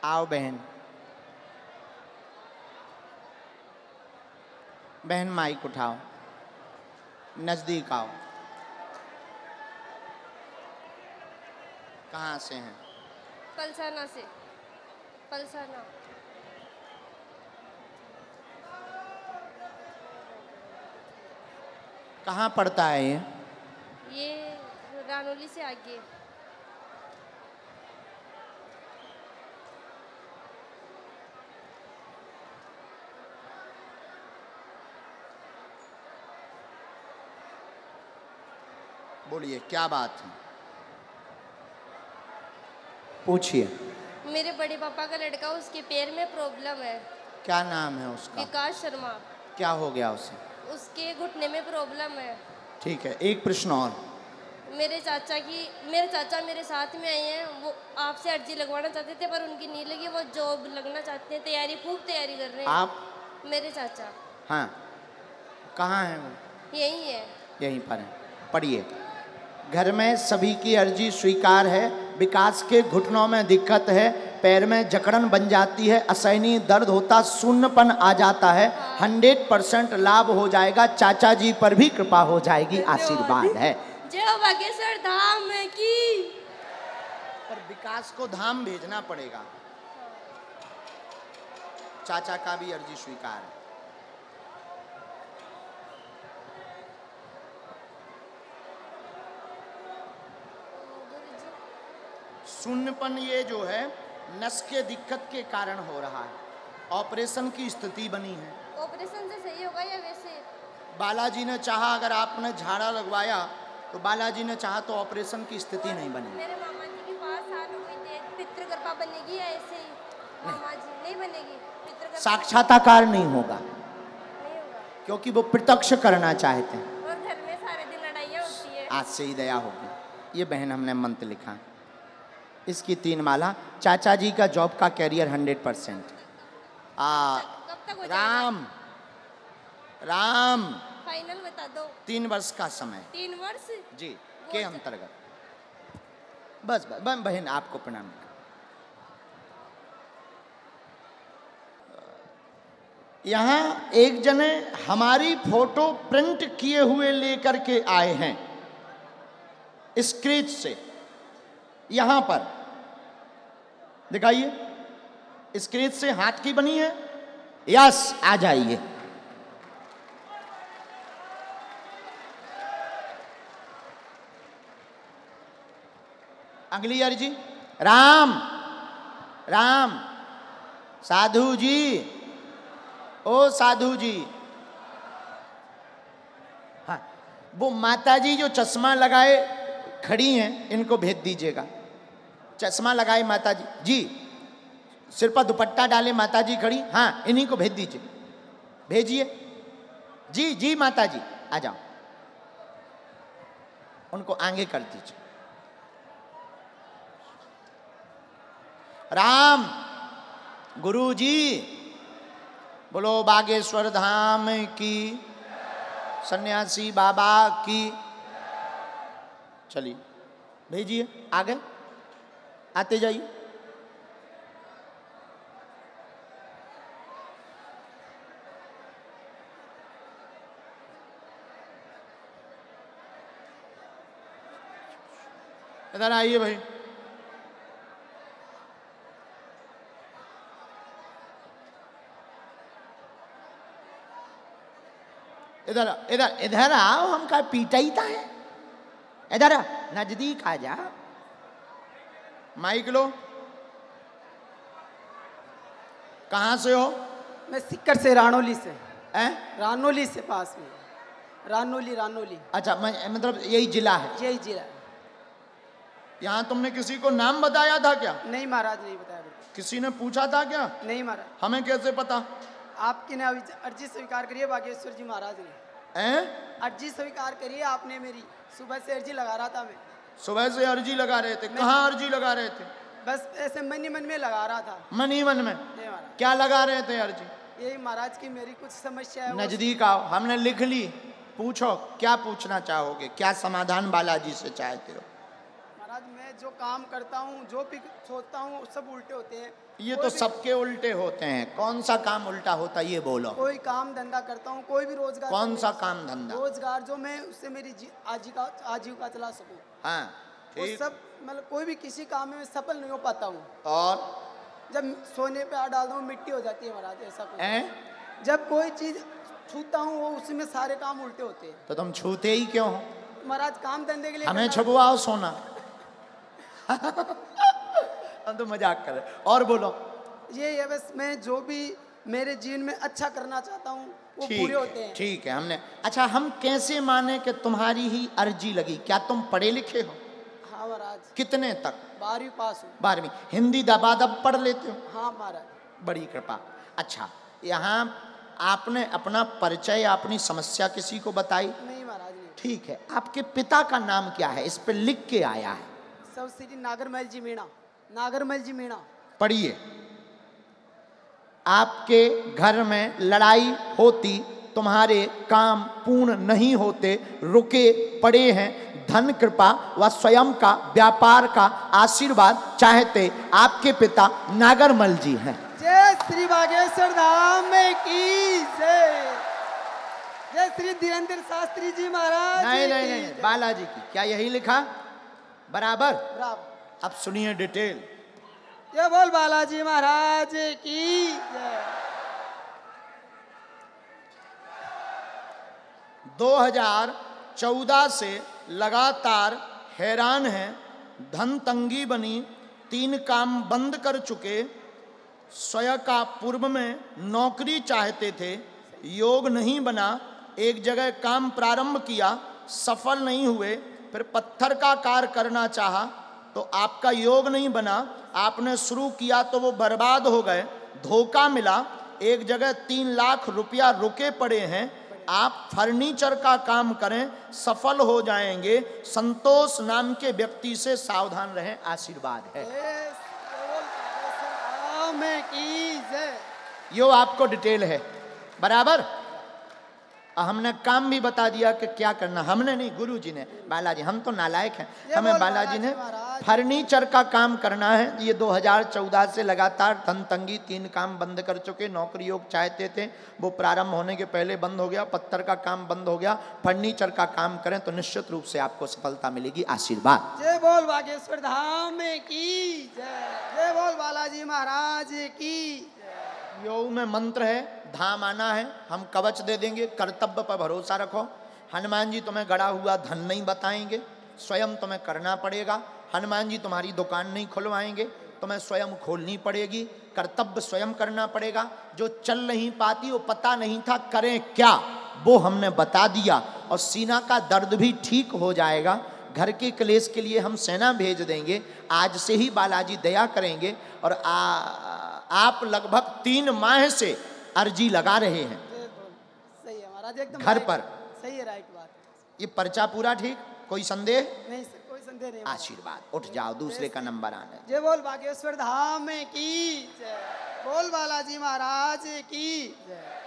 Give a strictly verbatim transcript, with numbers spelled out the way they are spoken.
आओ बहन, बहन माइक उठाओ, नजदीक आओ। कहाँ से हैं? पलसाना से। पलसाना। कहाँ पड़ता है ये? ये रानोली से आगे। बोलिए क्या बात है, पूछिए। मेरे बड़े पापा का लड़का, उसके पैर में प्रॉब्लम है। क्या नाम है उसका? विकास शर्मा। क्या हो गया उसे? उसके घुटने में प्रॉब्लम है। ठीक है, एक प्रश्न और। मेरे चाचा की मेरे चाचा मेरे साथ में आए हैं, वो आपसे अर्जी लगवाना चाहते थे पर उनकी नहीं लगी, वो जॉब लगना चाहते हैं, तैयारी खूब तैयारी कर रहे हैं। आप? मेरे चाचा। हाँ, कहाँ हैं वो? यही है। यहीं पर है, पढ़िए। घर में सभी की अर्जी स्वीकार है, विकास के घुटनों में दिक्कत है, पैर में जकड़न बन जाती है, असहनीय दर्द होता, शून्यपन आ जाता है, हंड्रेड परसेंट लाभ हो जाएगा, चाचा जी पर भी कृपा हो जाएगी, आशीर्वाद है। जय बागेश्वर धाम की। पर विकास को धाम भेजना पड़ेगा। चाचा का भी अर्जी स्वीकार है। शून्यपन ये जो है नस के दिक्कत के कारण हो रहा है, ऑपरेशन की स्थिति बनी है। ऑपरेशन से सही होगा या वैसे? बालाजी ने चाहा, अगर आपने झाड़ा लगवाया तो बालाजी ने चाहा तो ऑपरेशन की स्थिति नहीं बनी। मेरे मामा जी के पास साल हो गई थी, पितृकृपा बनेगी या ऐसे ही? मामा जी नहीं बनेगी पितृकृपा। साक्षात्कार नहीं होगा, नहीं होगा क्योंकि वो प्रत्यक्ष करना चाहते हैं। और घर में सारे दिन लड़ाइयाँ होती है। आज से ही दया होगी। ये बहन हमने मंत्र लिखा, इसकी तीन माला। चाचा जी का जॉब का कैरियर हंड्रेड परसेंट। कब तक हो जाएगा? राम राम फाइनल बता दो। तीन वर्ष का समय। तीन वर्ष जी के अंतर्गत। बस बस बहन आपको प्रणाम। यहाँ एक जने हमारी फोटो प्रिंट किए हुए लेकर के आए हैं स्क्रीच से, यहां पर दिखाइए, स्क्रीच से हाथ की बनी है। यस, आ जाइए। अगली अर्जी। राम राम साधु जी, ओ साधु जी। हाँ, वो माता जी जो चश्मा लगाए खड़ी हैं, इनको भेज दीजिएगा। चश्मा लगाए माता जी, जी सिर पर दुपट्टा डाले माता जी खड़ी, हाँ इन्हीं को भेज दीजिए, भेजिए। जी जी माता जी आ जाओ, उनको आगे कर दीजिए। राम गुरु जी, बोलो बागेश्वर धाम की, सन्यासी बाबा की। चलिए भेजिए, आगे आते जाइए। इधर आइए भाई। इधर इधर इधर आओ, हम का पीटा ही था है। इधर नजदीक आ जा, माइक लो। कहाँ से हो? मैं सिक्कर से, रानोली से। हैं? रानोली से पास में, रानोली रानोली। अच्छा, मैं मतलब यही जिला है? यही जिला। यहाँ तुमने किसी को नाम बताया था क्या? नहीं महाराज, नहीं बताया। किसी ने पूछा था क्या? नहीं महाराज। हमें कैसे पता? आपकी ने अर्जी स्वीकार करिए बागेश्वर जी महाराज ने। हैं? अर्जी स्वीकार करिए आपने मेरी। सुबह से अर्जी लगा रहा था मैं। सुबह से अर्जी लगा रहे थे? कहाँ अर्जी लगा रहे थे? बस ऐसे मन ही मन में लगा रहा था। मन ही मन में? नहीं महाराज। क्या लगा रहे थे अर्जी? यही महाराज की मेरी कुछ समस्या है। नजदीक आओ, हमने लिख ली। पूछो क्या पूछना चाहोगे, क्या समाधान बालाजी से चाहते हो? महाराज महाराज मैं जो काम करता हूँ जो भी सोचता हूँ सब उल्टे होते हैं। ये कोई तो भी- सबके उल्टे होते हैं, कौन सा काम उल्टा होता है ये बोलो। कोई काम धंधा करता हूँ, कोई भी रोजगार, कौन सा काम धंधा? रोजगार जो मैं उससे मेरी जी- आजीविका आजीविका चला सकूँ, हाँ वो ठीक। सब मतलब कोई भी किसी काम में मैं सफल नहीं हो पाता हूँ। और जब सोने पे हाथ डालता हूँ मिट्टी हो जाती है महाराज, ऐसा कुछ। हैं? जब कोई चीज छूता हूँ वो उसी में सारे काम उल्टे होते हैं। तो तुम छूते ही क्यों हो? महाराज काम धंधे के लिए हमें करना- छुपवाओ सोना। हम तो मजाक कर रहे। और बोलो। ये है बस, मैं जो भी मेरे जीवन में अच्छा करना चाहता हूँ वो ठीक पूरे है, होते हैं। ठीक है। हमने अच्छा हम कैसे माने कि तुम्हारी ही अर्जी लगी? क्या तुम पढ़े लिखे हो? हाँ महाराज, कितने तक? बारहवीं पास हूँ। बारहवीं। हिंदी दबादब पढ़ लेते हो? हाँ महाराज। बड़ी कृपा। अच्छा, यहाँ आपने अपना परिचय, अपनी समस्या किसी को बताई? नहीं महाराज नहीं। ठीक है। आपके पिता का नाम क्या है? इस पे लिख के आया है। सब श्री नागरमल जी मीणा, नागरमल जी मीणा। पढ़िए। आपके घर में लड़ाई होती, तुम्हारे काम पूर्ण नहीं होते, रुके पड़े हैं, धन कृपा व स्वयं का व्यापार का आशीर्वाद चाहते आपके पिता नागरमल जी हैं। जय श्री बागेश्वर धाम में की जय। जय श्री धीरेन्द्र शास्त्री जी महाराज। नहीं की नहीं नहीं, जय। बालाजी की। क्या यही लिखा? बराबर। बराबर। अब सुनिए डिटेल। जय बोल बालाजी महाराज की जय। दो हज़ार चौदह से लगातार हैरान हैं, धन तंगी बनी, तीन काम बंद कर चुके, स्वयं का पूर्व में नौकरी चाहते थे, योग नहीं बना, एक जगह काम प्रारंभ किया, सफल नहीं हुए, फिर पत्थर का कार्य करना चाहा तो आपका योग नहीं बना, आपने शुरू किया तो वो बर्बाद हो गए, धोखा मिला, एक जगह तीन लाख रुपया रुके पड़े हैं, आप फर्नीचर का काम करें, सफल हो जाएंगे, संतोष नाम के व्यक्ति से सावधान रहें, आशीर्वाद है। जय बोल बागेश्वर धाम में की जय। यो आपको डिटेल है, बराबर। हमने काम भी बता दिया कि क्या करना। हमने नहीं, गुरुजी ने, बालाजी। हम तो नालायक हैं। ये हमें बोल बालाजी ने बालाजी महाराज। फर्नीचर का काम करना है। ये दो हज़ार चौदह से लगातार धन तंगी, तीन काम बंद कर चुके, नौकरी योग चाहते थे, वो प्रारंभ होने के पहले बंद हो गया, पत्थर का काम बंद हो गया, फर्नीचर का काम करें तो निश्चित रूप से आपको सफलता मिलेगी, आशीर्वाद। जय बोल बागेश्वर धाम में की जय। जय बोल बालाजी महाराज की जय। योग में मंत्र है, धाम आना है, हम कवच दे देंगे, कर्तव्य पर भरोसा रखो। हनुमान जी तुम्हें गड़ा हुआ धन नहीं बताएंगे, स्वयं तुम्हें करना पड़ेगा। हनुमान जी तुम्हारी दुकान नहीं खुलवाएंगे, तुम्हें स्वयं खोलनी पड़ेगी, कर्तव्य स्वयं करना पड़ेगा। जो चल नहीं पाती, वो पता नहीं था करें क्या, वो हमने बता दिया, और सीना का दर्द भी ठीक हो जाएगा। घर के क्लेश के लिए हम सेना भेज देंगे, आज से ही बालाजी दया करेंगे। और आ, आप लगभग तीन माह से अर्जी लगा रहे हैं जय बोल। सही है महाराज, एकदम घर राइट। पर। सही है, राइट बात। ये पर्चा पूरा ठीक? कोई संदेह? नहीं सर, कोई संदेह नहीं महाराज। आशीर्वाद। उठ जाओ, दूसरे का नंबर आना है। जय बोल बागेश्वर धाम में की जय। बोल बालाजी महाराज की जय।